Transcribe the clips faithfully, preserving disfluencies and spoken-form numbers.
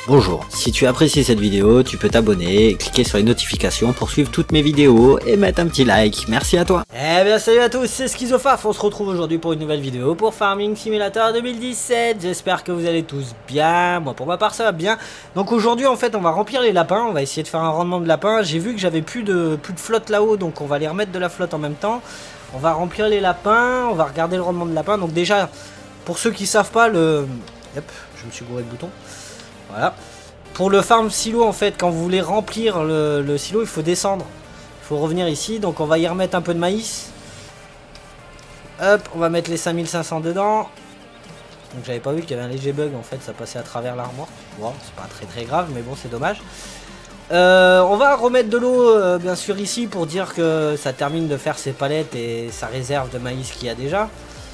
Bonjour, si tu apprécies cette vidéo, tu peux t'abonner, cliquer sur les notifications pour suivre toutes mes vidéos et mettre un petit like. Merci à toi. Eh bien salut à tous, c'est Schizofaf, on se retrouve aujourd'hui pour une nouvelle vidéo pour Farming Simulator deux mille dix-sept. J'espère que vous allez tous bien, moi pour ma part ça va bien. Donc aujourd'hui en fait on va remplir les lapins, on va essayer de faire un rendement de lapins. J'ai vu que j'avais plus de, plus de flotte là-haut, donc on va les remettre de la flotte en même temps. On va remplir les lapins, on va regarder le rendement de lapins. Donc déjà, pour ceux qui savent pas, le... Hop, je me suis gouré le bouton. Voilà. Pour le farm silo, en fait, quand vous voulez remplir le, le silo, il faut descendre. Il faut revenir ici. Donc on va y remettre un peu de maïs. Hop, on va mettre les cinq mille cinq cents dedans. Donc j'avais pas vu qu'il y avait un léger bug, en fait, ça passait à travers l'armoire. Bon, c'est pas très très grave, mais bon, c'est dommage. Euh, on va remettre de l'eau, euh, bien sûr, ici, pour dire que ça termine de faire ses palettes et sa réserve de maïs qu'il y a déjà.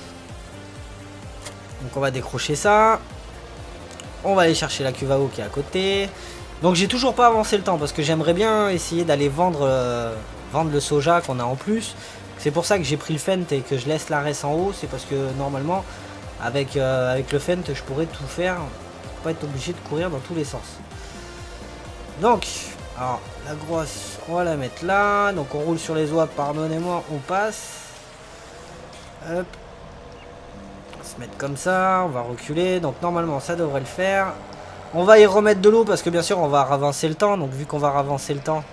Donc on va décrocher ça. On va aller chercher la cuve à eau qui est à côté. Donc j'ai toujours pas avancé le temps parce que j'aimerais bien essayer d'aller vendre, euh, vendre le soja qu'on a en plus. C'est pour ça que j'ai pris le Fent et que je laisse la res en haut. C'est parce que normalement avec, euh, avec le Fent je pourrais tout faire. Pas être obligé de courir dans tous les sens. Donc alors la grosse on va la mettre là. Donc on roule sur les oies, pardonnez-moi, on passe. Hop. Mettre comme ça, on va reculer, donc normalement ça devrait le faire. On va y remettre de l'eau parce que bien sûr on va avancer le temps, donc vu qu'on va avancer le temps,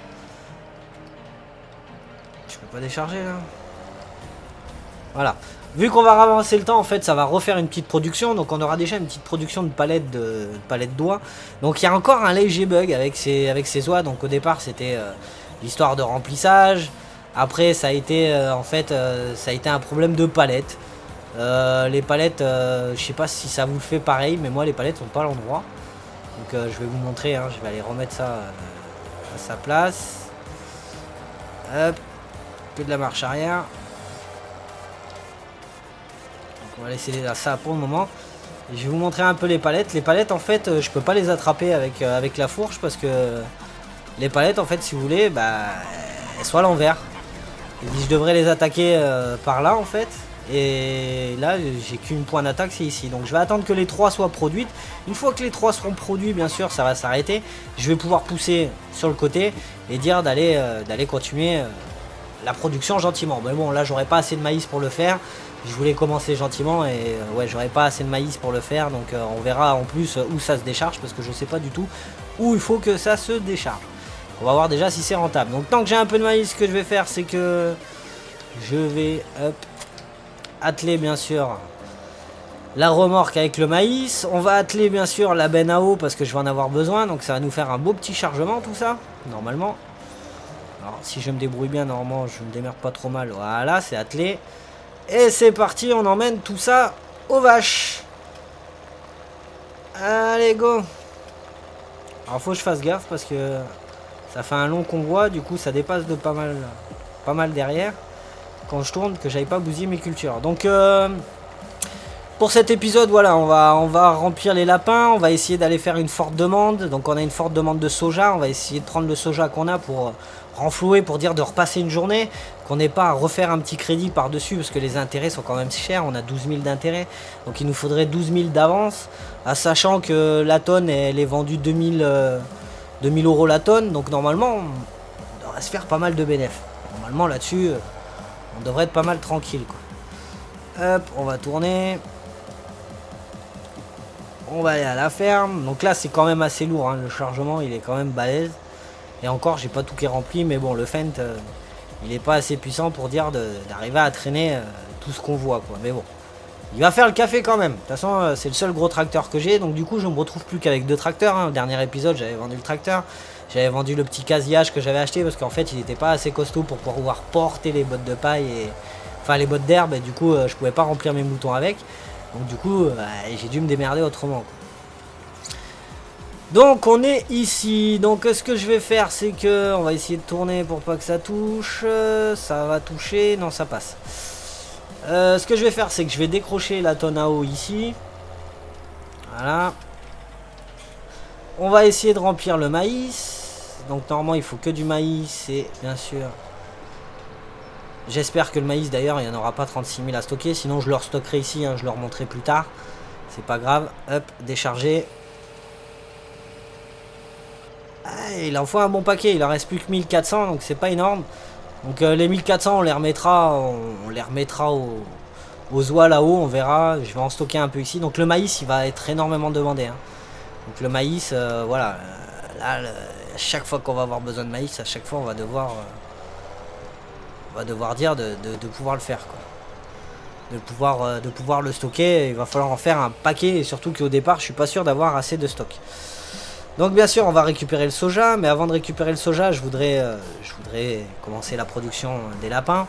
je peux pas décharger là. Voilà, vu qu'on va avancer le temps, en fait ça va refaire une petite production, donc on aura déjà une petite production de palettes de, de palettes d'oies. Donc il y a encore un léger bug avec ces, avec ces oies, donc au départ c'était euh, l'histoire de remplissage, après ça a été euh, en fait euh, ça a été un problème de palettes. Euh, les palettes, euh, je sais pas si ça vous le fait pareil, mais moi les palettes sont pas à l'endroit. Donc euh, je vais vous montrer, hein, je vais aller remettre ça euh, à sa place. Hop, que de la marche arrière. Donc on va laisser là, ça pour le moment. Et je vais vous montrer un peu les palettes. Les palettes en fait, euh, je peux pas les attraper avec, euh, avec la fourche parce que les palettes en fait, si vous voulez, bah, elles sont à l'envers. Je devrais les attaquer euh, par là en fait. Et là j'ai qu'une point d'attaque, c'est ici. Donc je vais attendre que les trois soient produites. Une fois que les trois seront produits, bien sûr ça va s'arrêter. Je vais pouvoir pousser sur le côté et dire d'aller euh, d'aller continuer euh, la production gentiment. Mais bon, là j'aurais pas assez de maïs pour le faire. Je voulais commencer gentiment et euh, ouais, j'aurais pas assez de maïs pour le faire. Donc euh, on verra en plus où ça se décharge parce que je sais pas du tout où il faut que ça se décharge. On va voir déjà si c'est rentable. Donc tant que j'ai un peu de maïs, ce que je vais faire c'est que je vais hop atteler bien sûr la remorque avec le maïs. On va atteler bien sûr la benne à eau parce que je vais en avoir besoin. Donc ça va nous faire un beau petit chargement tout ça, normalement. Alors si je me débrouille bien, normalement je me démerde pas trop mal. Voilà, c'est attelé. Et c'est parti, on emmène tout ça aux vaches. Allez, go. Alors faut que je fasse gaffe parce que ça fait un long convoi. Du coup ça dépasse de pas mal, pas mal derrière. Quand je tourne, que j'aille pas bousiller mes cultures. Donc euh, pour cet épisode, voilà, on va, on va remplir les lapins. On va essayer d'aller faire une forte demande. Donc on a une forte demande de soja. On va essayer de prendre le soja qu'on a pour euh, renflouer, pour dire de repasser une journée. Qu'on n'ait pas à refaire un petit crédit par-dessus parce que les intérêts sont quand même chers. On a douze mille d'intérêts. Donc il nous faudrait douze mille d'avance. À sachant que la tonne, elle est vendue deux mille, euh, deux mille euros la tonne. Donc normalement, on devrait se faire pas mal de bénéfices. Normalement là-dessus... Euh, on devrait être pas mal tranquille quoi. Hop, on va tourner. On va aller à la ferme. Donc là c'est quand même assez lourd, hein. Le chargement il est quand même balèze. Et encore j'ai pas tout qui est rempli. Mais bon le Fent euh, il est pas assez puissant pour dire d'arriver à traîner euh, tout ce qu'on voit quoi. Mais bon, il va faire le café quand même. De toute façon euh, c'est le seul gros tracteur que j'ai. Donc du coup je me retrouve plus qu'avec deux tracteurs, hein. Au dernier épisode j'avais vendu le tracteur. J'avais vendu le petit casillage que j'avais acheté parce qu'en fait il n'était pas assez costaud pour pouvoir porter les bottes de paille et enfin les bottes d'herbe et du coup euh, je pouvais pas remplir mes moutons avec. Donc du coup euh, j'ai dû me démerder autrement quoi. Donc on est ici. Donc ce que je vais faire c'est que on va essayer de tourner pour pas que ça touche. Ça va toucher, non ça passe. Euh, ce que je vais faire c'est que je vais décrocher la tonne à eau ici. Voilà. On va essayer de remplir le maïs. Donc normalement il faut que du maïs et bien sûr j'espère que le maïs d'ailleurs il n'y en aura pas trente-six mille à stocker. Sinon je le restockerai ici, hein, je le remonterai plus tard. C'est pas grave. Hop, décharger. il en faut un bon paquet. Il en reste plus que mille quatre cents, donc c'est pas énorme. Donc euh, les mille quatre cents, on les remettra, on, on les remettra au, aux oies là-haut, on verra. Je vais en stocker un peu ici. Donc le maïs, il va être énormément demandé. Hein. Donc le maïs, euh, voilà. Là, le, à chaque fois qu'on va avoir besoin de maïs, à chaque fois, on va devoir, euh, on va devoir dire de, de, de pouvoir le faire, quoi. De pouvoir, euh, de pouvoir le stocker. Il va falloir en faire un paquet, et surtout qu'au départ, je suis pas sûr d'avoir assez de stock. Donc bien sûr, on va récupérer le soja, mais avant de récupérer le soja, je voudrais, euh, je voudrais commencer la production des lapins.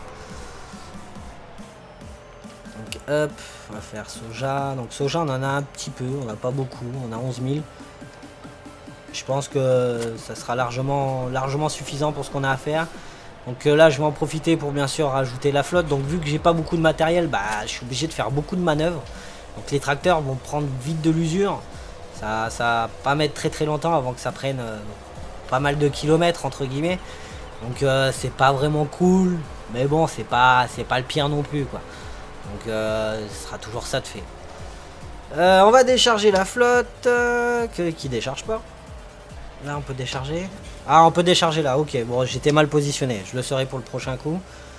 Donc hop, on va faire soja. Donc soja, on en a un petit peu, on n'a pas beaucoup, on a onze mille. Je pense que ça sera largement, largement suffisant pour ce qu'on a à faire. Donc euh, là, je vais en profiter pour bien sûr rajouter la flotte. Donc vu que j'ai pas beaucoup de matériel, bah, je suis obligé de faire beaucoup de manœuvres. Donc les tracteurs vont prendre vite de l'usure. Ça, ça va pas mettre très très longtemps avant que ça prenne euh, pas mal de kilomètres entre guillemets. Donc euh, c'est pas vraiment cool, mais bon, c'est pas c'est pas le pire non plus, quoi. Donc euh, ce sera toujours ça de fait. Euh, on va décharger la flotte euh, que, qui décharge pas. Là on peut décharger. Ah, on peut décharger là, ok. Bon, j'étais mal positionné, je le serai pour le prochain coup.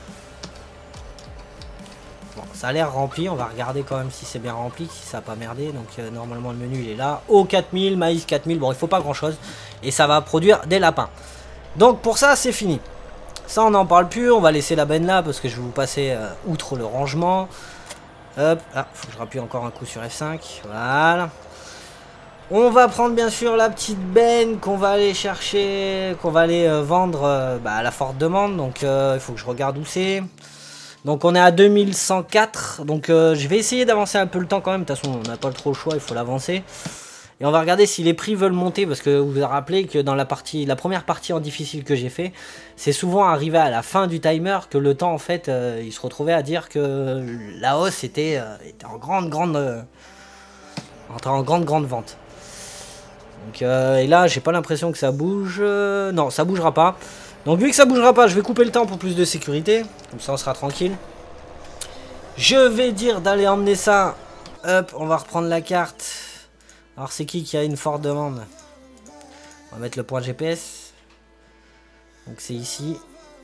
Bon, ça a l'air rempli, on va regarder quand même si c'est bien rempli, si ça n'a pas merdé. Donc euh, normalement le menu il est là. Eau quatre mille, maïs quatre mille, bon il faut pas grand chose. Et ça va produire des lapins. Donc pour ça c'est fini. Ça on n'en parle plus, on va laisser la benne là parce que je vais vous passer euh, outre le rangement. Hop, ah, faut que je rappuie encore un coup sur F cinq, voilà. On va prendre bien sûr la petite benne qu'on va aller chercher, qu'on va aller euh, vendre euh, bah, à la forte demande. Donc euh, il faut que je regarde où c'est. Donc on est à deux mille cent quatre, donc euh, je vais essayer d'avancer un peu le temps quand même, de toute façon on n'a pas trop le choix, il faut l'avancer. Et on va regarder si les prix veulent monter, parce que vous vous rappelez que dans la partie, la première partie en difficile que j'ai fait, c'est souvent arrivé à la fin du timer que le temps en fait, euh, il se retrouvait à dire que la hausse était, euh, était en grande grande, euh, en grande grande vente. Donc euh, et là j'ai pas l'impression que ça bouge, euh, non ça bougera pas. Donc vu que ça bougera pas, je vais couper le temps pour plus de sécurité. Comme ça on sera tranquille. Je vais dire d'aller emmener ça. Hop, on va reprendre la carte. Alors c'est qui qui a une forte demande? On va mettre le point G P S. Donc c'est ici.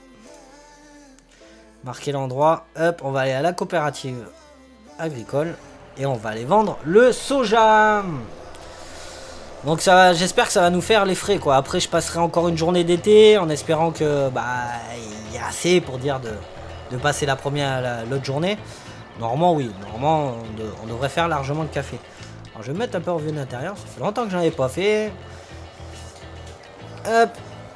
Marquer l'endroit. Hop, on va aller à la coopérative agricole. Et on va aller vendre le soja. Donc ça, j'espère que ça va nous faire les frais, quoi. Après je passerai encore une journée d'été en espérant que bah il y a assez pour dire de, de passer la première l'autre journée. Normalement oui, normalement on, de, on devrait faire largement le café. Alors je vais me mettre un peu en vue d'intérieur, ça fait longtemps que j'en avais pas fait. Hop.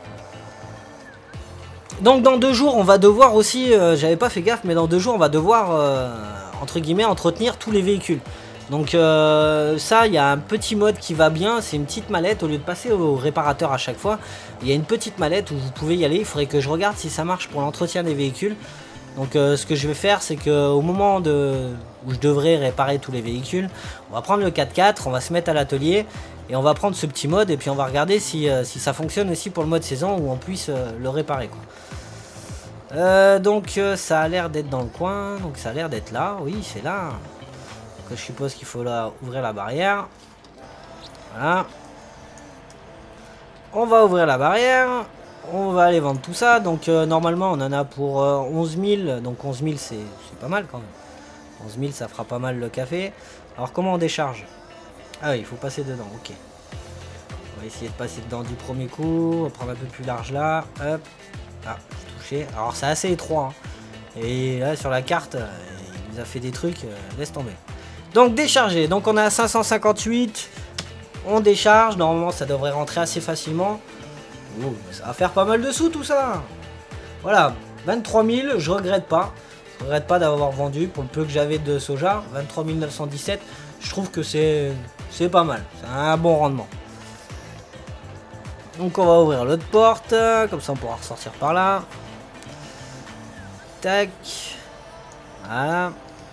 Donc dans deux jours on va devoir aussi, euh, j'avais pas fait gaffe, mais dans deux jours on va devoir euh, entre guillemets entretenir tous les véhicules. Donc euh, ça, il y a un petit mode qui va bien, c'est une petite mallette, au lieu de passer au réparateur à chaque fois, il y a une petite mallette où vous pouvez y aller, il faudrait que je regarde si ça marche pour l'entretien des véhicules. Donc euh, ce que je vais faire, c'est qu'au moment de, où je devrais réparer tous les véhicules, on va prendre le quatre quatre, on va se mettre à l'atelier, et on va prendre ce petit mode, et puis on va regarder si, euh, si ça fonctionne aussi pour le mode saison, où on puisse euh, le réparer, quoi. Euh, donc euh, ça a l'air d'être dans le coin, donc ça a l'air d'être là, oui c'est là. Je suppose qu'il faut là ouvrir la barrière. Voilà. On va ouvrir la barrière. On va aller vendre tout ça. Donc euh, normalement on en a pour euh, onze mille. Donc onze mille c'est pas mal quand même. onze mille ça fera pas mal le café. Alors comment on décharge? Ah oui, il faut passer dedans, ok. On va essayer de passer dedans du premier coup. On va prendre un peu plus large là. Hop. Ah, touché. Alors c'est assez étroit. Hein. Et là sur la carte, euh, il nous a fait des trucs. Euh, laisse tomber. Donc décharger, donc on est à cinq cent cinquante-huit, on décharge, normalement ça devrait rentrer assez facilement. Ouh, ça va faire pas mal de sous tout ça. Voilà, vingt-trois mille, je regrette pas. Je regrette pas d'avoir vendu pour le peu que j'avais de soja, vingt-trois mille neuf cent dix-sept, je trouve que c'est c'est pas mal, c'est un bon rendement. Donc on va ouvrir l'autre porte, comme ça on pourra ressortir par là. Tac, voilà.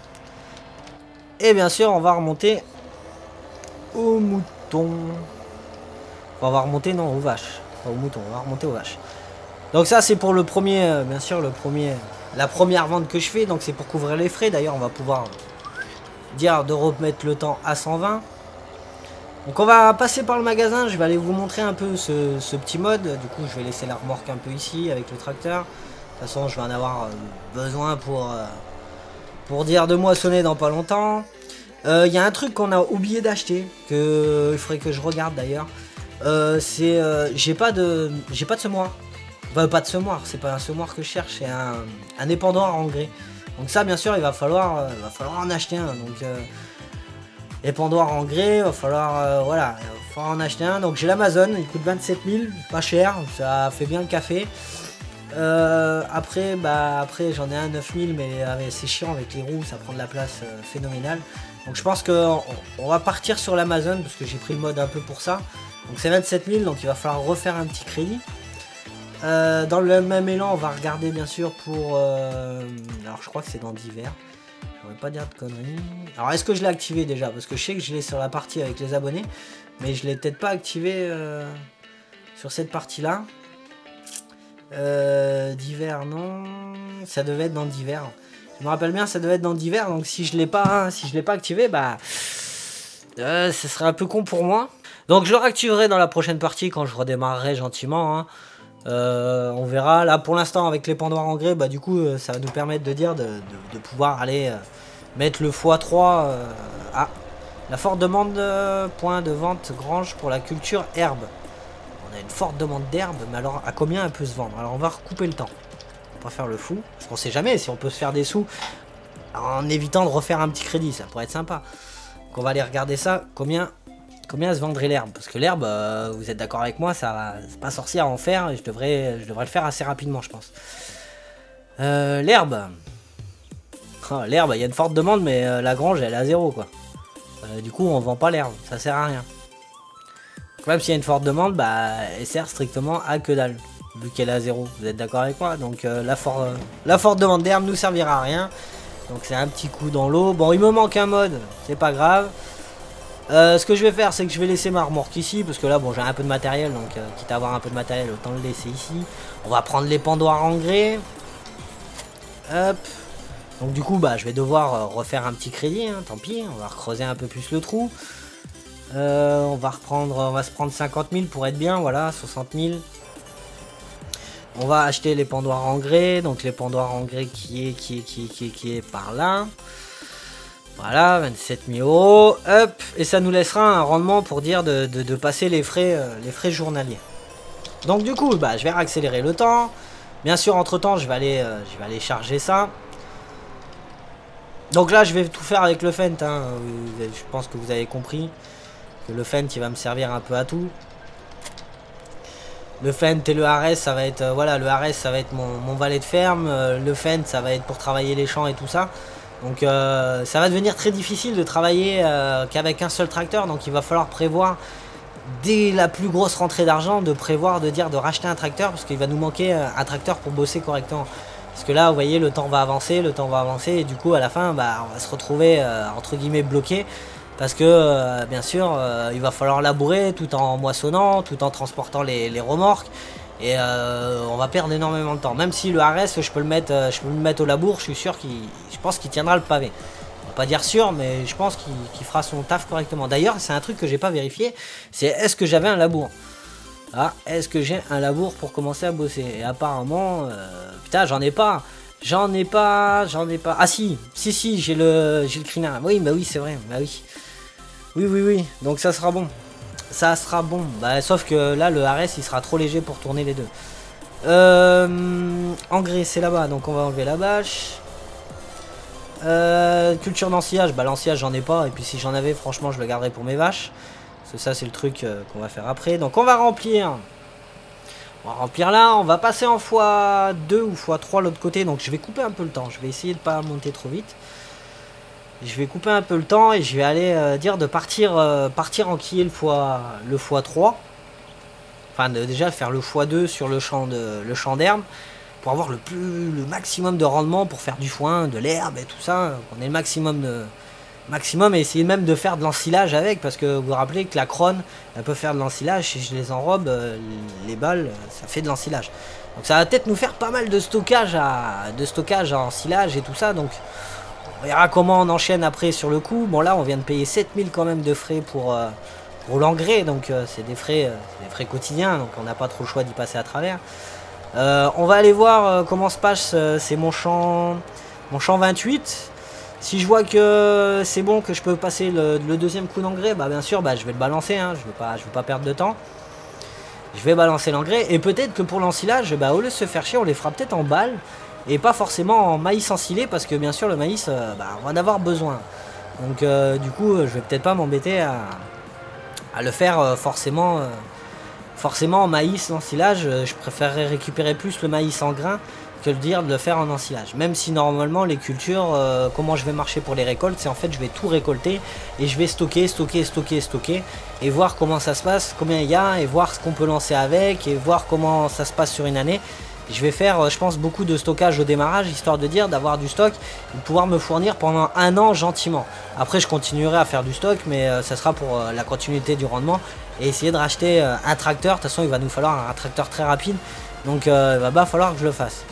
Et bien sûr, on va remonter aux moutons. Enfin, on va remonter, non, aux vaches. Pas aux moutons, on va remonter aux vaches. Donc ça, c'est pour le premier, euh, bien sûr, le premier, la première vente que je fais. Donc c'est pour couvrir les frais. D'ailleurs, on va pouvoir dire de remettre le temps à cent vingt. Donc on va passer par le magasin, je vais aller vous montrer un peu ce, ce petit mode. Du coup je vais laisser la remorque un peu ici avec le tracteur. De toute façon je vais en avoir besoin pour, euh, pour dire de moissonner dans pas longtemps. Il euh, y a un truc qu'on a oublié d'acheter, que il faudrait que je regarde d'ailleurs. Euh, c'est euh, j'ai pas de j'ai pas de semoir. Bah, pas de semoir, c'est pas un semoir que je cherche, c'est un, un épandoir en grès. Donc ça bien sûr il va falloir, euh, va falloir en acheter un. Donc euh, épandoir en grès, il va falloir, euh, voilà, il va falloir en acheter un. Donc j'ai l'Amazon, il coûte vingt-sept mille, pas cher, ça fait bien le café. Euh, après, bah, après j'en ai un neuf mille, mais euh, c'est chiant avec les roues, ça prend de la place euh, phénoménale. Donc je pense qu'on on va partir sur l'Amazon, parce que j'ai pris le mode un peu pour ça. Donc c'est vingt-sept mille, donc il va falloir refaire un petit crédit. Euh, dans le même élan, on va regarder bien sûr pour... Euh, alors je crois que c'est dans divers. Je ne vais pas dire de conneries. Alors est-ce que je l'ai activé déjà? Parce que je sais que je l'ai sur la partie avec les abonnés. Mais je l'ai peut-être pas activé euh, sur cette partie-là. Euh, divers, non. Ça devait être dans divers. Je me rappelle bien, ça devait être dans divers. Donc si je l'ai pas, hein, si je l'ai pas activé, bah... Euh, ce serait un peu con pour moi. Donc je le réactiverai dans la prochaine partie quand je redémarrerai gentiment. Hein. Euh, on verra. Là pour l'instant avec les pendoirs en grès, bah du coup euh, ça va nous permettre de dire de, de, de pouvoir aller euh, mettre le fois trois euh, à la forte demande euh, point de vente grange pour la culture herbe. On a une forte demande d'herbe, mais alors à combien elle peut se vendre? Alors on va recouper le temps. On va pas faire le fou, parce qu'on sait jamais si on peut se faire des sous en évitant de refaire un petit crédit, ça pourrait être sympa. Donc on va aller regarder ça, combien Combien se vendrait l'herbe? Parce que l'herbe, euh, vous êtes d'accord avec moi, ça c'est pas sorcier à en faire et je devrais, je devrais le faire assez rapidement, je pense. Euh, l'herbe. Oh, l'herbe, il y a une forte demande, mais euh, la grange, elle est à zéro, quoi. Euh, du coup, on vend pas l'herbe, ça sert à rien. Donc, même s'il y a une forte demande, bah, elle sert strictement à que dalle, vu qu'elle est à zéro. Vous êtes d'accord avec moi? Donc, euh, la, for euh, la forte demande d'herbe nous servira à rien. Donc, c'est un petit coup dans l'eau. Bon, il me manque un mode, c'est pas grave. Euh, ce que je vais faire, c'est que je vais laisser ma remorque ici, parce que là, bon, j'ai un peu de matériel, donc euh, quitte à avoir un peu de matériel, autant le laisser ici. On va prendre les pendoirs en grès. Hop. Donc du coup, bah, je vais devoir euh, refaire un petit crédit, hein, tant pis, on va creuser un peu plus le trou. Euh, on va reprendre, on va se prendre cinquante mille pour être bien, voilà, soixante mille. On va acheter les pendoirs en grès, donc les pendoirs en grès qui est, qui est, qui est, qui est, qui est par là. Voilà, vingt-sept mille euros, hop, et ça nous laissera un rendement pour dire de, de, de passer les frais, euh, les frais journaliers. Donc du coup, bah, je vais accélérer le temps. Bien sûr, entre temps, je vais aller, euh, je vais aller charger ça. Donc là, je vais tout faire avec le Fendt. Hein. Je pense que vous avez compris que le Fendt, il va me servir un peu à tout. Le Fendt et le H R S, ça va être, euh, voilà, le H R S, ça va être mon, mon valet de ferme. Euh, le Fendt, ça va être pour travailler les champs et tout ça. Donc euh, ça va devenir très difficile de travailler euh, qu'avec un seul tracteur. Donc il va falloir prévoir, dès la plus grosse rentrée d'argent, de prévoir, de dire de racheter un tracteur. Parce qu'il va nous manquer un tracteur pour bosser correctement. Parce que là, vous voyez, le temps va avancer, le temps va avancer. Et du coup, à la fin, bah, on va se retrouver, euh, entre guillemets, bloqué. Parce que, euh, bien sûr, euh, il va falloir labourer tout en moissonnant, tout en transportant les, les remorques. Et euh, on va perdre énormément de temps. Même si le H R S, je peux le mettre, je peux le mettre au labour, je suis sûr qu'il, je pense qu'il tiendra le pavé. On va pas dire sûr, mais je pense qu'il qu'il fera son taf correctement. D'ailleurs, c'est un truc que j'ai pas vérifié, c'est est-ce que j'avais un labour. Ah, est-ce que j'ai un labour pour commencer à bosser? Et apparemment, euh, putain, j'en ai pas. J'en ai pas, j'en ai pas. Ah si, si, si, j'ai le, j'ai le crina. Oui, bah oui, c'est vrai, bah oui. Oui, oui, oui, donc ça sera bon. Ça sera bon, bah, sauf que là le H R S il sera trop léger pour tourner les deux. Euh, engrais c'est là-bas, donc on va enlever la bâche. Euh, culture d'ensillage, bah l'ensillage j'en ai pas, et puis si j'en avais franchement je le garderais pour mes vaches. Parce que ça c'est le truc euh, qu'on va faire après. Donc on va remplir. On va remplir là, on va passer en fois deux ou fois trois l'autre côté, donc je vais couper un peu le temps. Je vais essayer de pas monter trop vite. Je vais couper un peu le temps et je vais aller euh, dire de partir euh, partir enquiller le fois le fois trois. Enfin de, déjà faire le fois deux sur le champ de le champ d'herbe pour avoir le plus le maximum de rendement pour faire du foin, de l'herbe et tout ça. On ait le maximum de maximum et essayer même de faire de l'ensilage avec, parce que vous vous rappelez que la crône elle peut faire de l'ensilage. Si je les enrobe, euh, les balles ça fait de l'ensilage. Donc ça va peut-être nous faire pas mal de stockage à de stockage à ensilage et tout ça. Donc on verra comment on enchaîne après sur le coup. Bon là on vient de payer sept mille quand même de frais pour, euh, pour l'engrais, donc euh, c'est des frais, euh, des frais quotidiens, donc on n'a pas trop le choix d'y passer à travers. Euh, on va aller voir euh, comment se passe, euh, c'est mon champ, mon champ vingt-huit. Si je vois que c'est bon, que je peux passer le, le deuxième coup d'engrais, bah bien sûr, bah, je vais le balancer, hein, je ne veux pas, je veux pas perdre de temps. Je vais balancer l'engrais, et peut-être que pour l'ensilage, bah, au lieu de se faire chier, on les fera peut-être en balles, et pas forcément en maïs ensilé, parce que bien sûr le maïs, euh, bah, on va en avoir besoin. Donc euh, du coup, je vais peut-être pas m'embêter à, à le faire euh, forcément, euh, forcément en maïs ensilage. Je préférerais récupérer plus le maïs en grain que le dire de le faire en ensilage. Même si normalement les cultures, euh, comment je vais marcher pour les récoltes, c'est en fait je vais tout récolter et je vais stocker, stocker, stocker, stocker et voir comment ça se passe, combien il y a et voir ce qu'on peut lancer avec et voir comment ça se passe sur une année. Je vais faire, je pense, beaucoup de stockage au démarrage, histoire de dire d'avoir du stock et de pouvoir me fournir pendant un an gentiment. Après, je continuerai à faire du stock, mais euh, ça sera pour euh, la continuité du rendement et essayer de racheter euh, un tracteur. De toute façon, il va nous falloir un tracteur très rapide, donc euh, il va bah, falloir que je le fasse.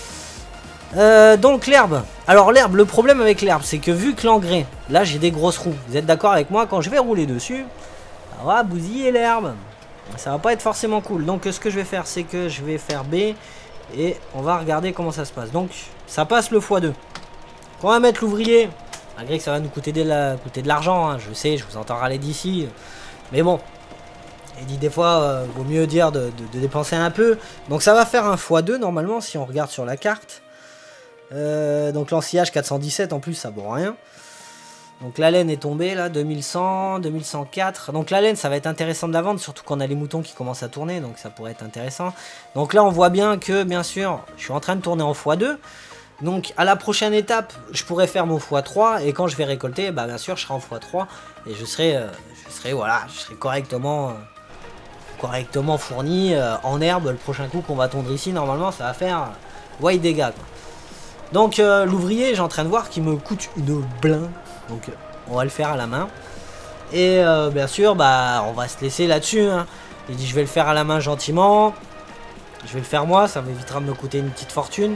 Euh, donc l'herbe, alors l'herbe, le problème avec l'herbe, c'est que vu que l'engrais, là j'ai des grosses roues, vous êtes d'accord avec moi, quand je vais rouler dessus, ça va bousiller l'herbe, ça va pas être forcément cool. Donc ce que je vais faire, c'est que je vais faire B, et on va regarder comment ça se passe. Donc ça passe le fois deux. Quand on va mettre l'ouvrier, malgré que ça va nous coûter de la, coûter de l'argent, hein, je sais, je vous entends râler d'ici, mais bon, il dit des fois, euh, vaut mieux dire de, de, de dépenser un peu. Donc ça va faire un fois deux normalement, si on regarde sur la carte. Euh, donc l'ensillage quatre cent dix-sept en plus ça vaut rien. Donc la laine est tombée là, deux mille cent, deux mille cent quatre. Donc la laine ça va être intéressant de la vendre, surtout qu'on a les moutons qui commencent à tourner, donc ça pourrait être intéressant. Donc là on voit bien que bien sûr je suis en train de tourner en fois deux. Donc à la prochaine étape je pourrais faire mon fois trois et quand je vais récolter, bah bien sûr je serai en fois trois et je serai, euh, je serai voilà, je serai correctement, euh, correctement fourni euh, en herbe. Le prochain coup qu'on va tondre ici normalement ça va faire euh, ouais dégâts quoi. Donc euh, l'ouvrier, j'ai en train de voir qu'il me coûte une blinde. Donc euh, on va le faire à la main. Et euh, bien sûr, bah on va se laisser là-dessus. Hein. Il dit je vais le faire à la main gentiment. Je vais le faire moi, ça m'évitera de me coûter une petite fortune.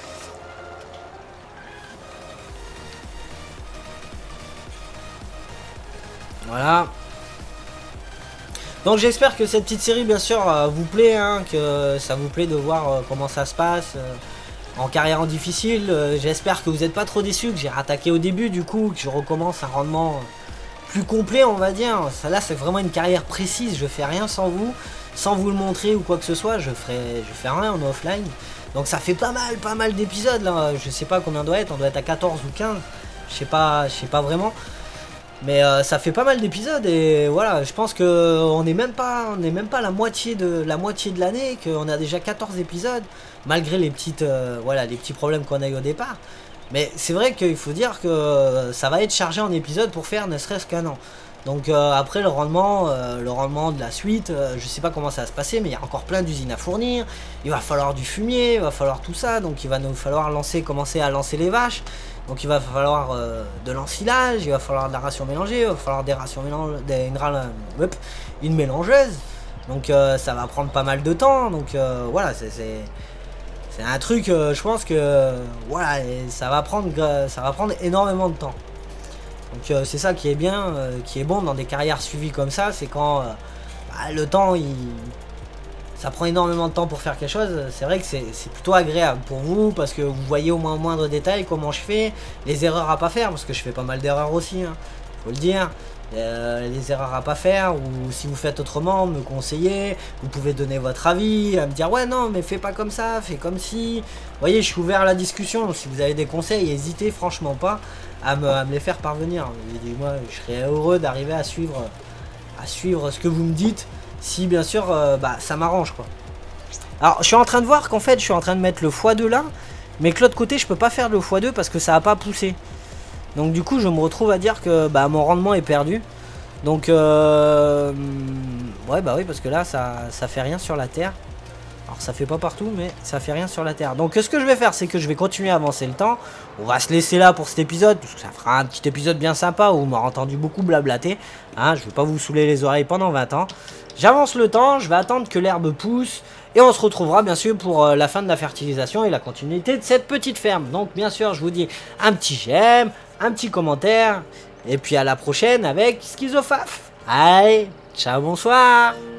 Voilà. Donc j'espère que cette petite série, bien sûr, euh, vous plaît. Hein, que ça vous plaît de voir euh, comment ça se passe. Euh, En carrière en difficile, euh, j'espère que vous n'êtes pas trop déçus, que j'ai rattaqué au début du coup, que je recommence un rendement plus complet on va dire. Ça là c'est vraiment une carrière précise, je fais rien sans vous, sans vous le montrer ou quoi que ce soit, je ferai, je fais rien en offline. Donc ça fait pas mal, pas mal d'épisodes là, je sais pas combien on doit être, on doit être à quatorze ou quinze, je sais pas, je sais pas vraiment. Mais euh, ça fait pas mal d'épisodes et voilà, je pense que on n'est même pas, on n'est même pas la moitié de la moitié de l'année, qu'on a déjà quatorze épisodes, malgré les petites, euh, voilà, les petits problèmes qu'on a eu au départ. Mais c'est vrai qu'il faut dire que ça va être chargé en épisodes pour faire ne serait-ce qu'un an. Donc euh, après le rendement, euh, le rendement de la suite, euh, je sais pas comment ça va se passer, mais il y a encore plein d'usines à fournir. Il va falloir du fumier, il va falloir tout ça, donc il va nous falloir lancer, commencer à lancer les vaches. Donc il va falloir euh, de l'ensilage, il va falloir de la ration mélangée, il va falloir des rations mélangées, une, une, une mélangeuse. Donc euh, ça va prendre pas mal de temps. Donc euh, voilà, c'est c'est un truc, euh, je pense que euh, voilà, ça va prendre, ça va prendre énormément de temps. Donc euh, c'est ça qui est bien, euh, qui est bon dans des carrières suivies comme ça, c'est quand euh, bah, le temps il ça prend énormément de temps pour faire quelque chose. C'est vrai que c'est plutôt agréable pour vous parce que vous voyez au moins moindre détail comment je fais, les erreurs à pas faire, parce que je fais pas mal d'erreurs aussi, hein, faut le dire. Euh, les erreurs à pas faire, ou si vous faites autrement, me conseiller, vous pouvez donner votre avis, à me dire ouais non mais fais pas comme ça, fais comme si. Vous voyez, je suis ouvert à la discussion, si vous avez des conseils, n'hésitez franchement pas à me, à me les faire parvenir. Et moi je serais heureux d'arriver à suivre, à suivre ce que vous me dites. Si bien sûr euh, bah, ça m'arrange quoi. Alors je suis en train de voir qu'en fait je suis en train de mettre le fois deux là, mais que l'autre côté je peux pas faire le fois deux parce que ça a pas poussé. Donc du coup je me retrouve à dire que bah, mon rendement est perdu. Donc euh, ouais bah oui parce que là ça, ça fait rien sur la terre. Alors ça fait pas partout mais ça fait rien sur la terre. Donc ce que je vais faire c'est que je vais continuer à avancer le temps. On va se laisser là pour cet épisode, parce que ça fera un petit épisode bien sympa où vous m'aurez entendu beaucoup blablater. Hein, je vais pas vous saouler les oreilles pendant vingt ans. J'avance le temps, je vais attendre que l'herbe pousse. Et on se retrouvera bien sûr pour euh, la fin de la fertilisation et la continuité de cette petite ferme. Donc bien sûr je vous dis un petit j'aime, un petit commentaire. Et puis à la prochaine avec Schizofaf. Allez, Ciao, bonsoir.